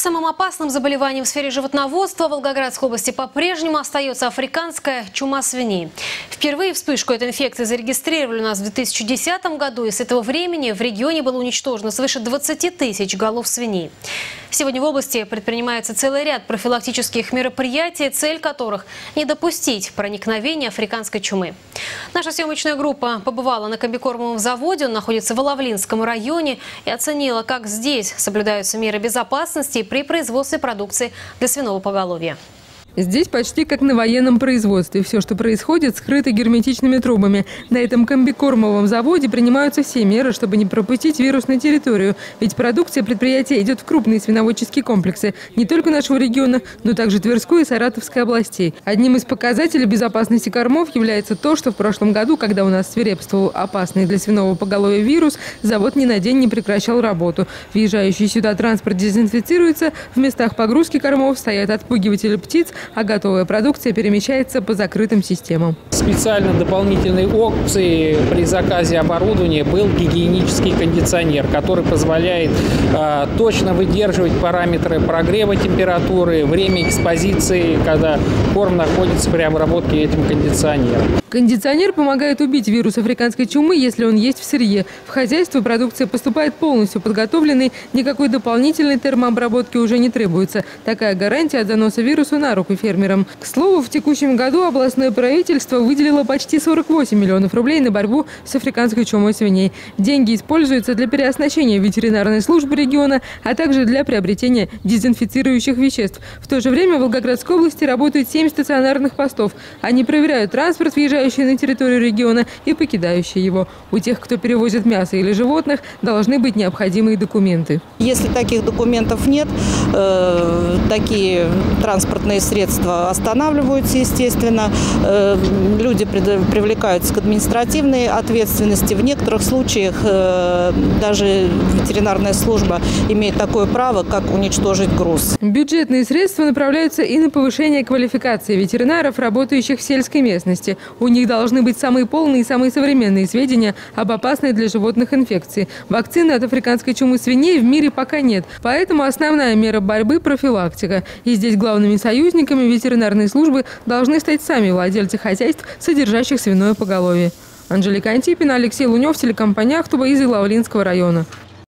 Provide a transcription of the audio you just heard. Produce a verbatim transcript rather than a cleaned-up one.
Самым опасным заболеванием в сфере животноводства в Волгоградской области по-прежнему остается африканская чума свиней. Впервые вспышку этой инфекции зарегистрировали у нас в две тысячи десятом году, и с этого времени в регионе было уничтожено свыше двадцати тысяч голов свиней. Сегодня в области предпринимается целый ряд профилактических мероприятий, цель которых – не допустить проникновения африканской чумы. Наша съемочная группа побывала на комбикормовом заводе, он находится в Иловлинском районе, и оценила, как здесь соблюдаются меры безопасности при производстве продукции для свиного поголовья. Здесь почти как на военном производстве. Все, что происходит, скрыто герметичными трубами. На этом комбикормовом заводе принимаются все меры, чтобы не пропустить вирус на территорию. Ведь продукция предприятия идет в крупные свиноводческие комплексы. Не только нашего региона, но также Тверской и Саратовской областей. Одним из показателей безопасности кормов является то, что в прошлом году, когда у нас свирепствовал опасный для свиного поголовья вирус, завод ни на день не прекращал работу. Въезжающий сюда транспорт дезинфицируется, в местах погрузки кормов стоят отпугиватели птиц, а готовая продукция перемещается по закрытым системам. Специально дополнительной опцией при заказе оборудования был гигиенический кондиционер, который позволяет э, точно выдерживать параметры прогрева температуры, время экспозиции, когда корм находится при обработке этим кондиционером. Кондиционер помогает убить вирус африканской чумы, если он есть в сырье. В хозяйство продукция поступает полностью подготовленной, никакой дополнительной термообработки уже не требуется. Такая гарантия от заноса вируса на руку фермерам. К слову, в текущем году областное правительство выделило почти сорок восемь миллионов рублей на борьбу с африканской чумой свиней. Деньги используются для переоснащения ветеринарной службы региона, а также для приобретения дезинфицирующих веществ. В то же время в Волгоградской области работают семь стационарных постов. Они проверяют транспорт, въезжающий на территорию региона и покидающий его. У тех, кто перевозит мясо или животных, должны быть необходимые документы. Если таких документов нет, э, такие транспортные средства останавливаются, естественно. Э, люди привлекаются к административной ответственности. В некоторых случаях э, даже ветеринарная служба имеет такое право, как уничтожить груз. Бюджетные средства направляются и на повышение квалификации ветеринаров, работающих в сельской местности. У них должны быть самые полные и самые современные сведения об опасной для животных инфекции. Вакцины от африканской чумы свиней в мире пока нет. Поэтому основная мера борьбы – профилактика. И здесь главными союзниками ветеринарной службы должны стать сами владельцы хозяйств, содержащих свиное поголовье. Анжелика Антипина, Алексей Лунев, телекомпания «Ахтуба» из Иловлинского района.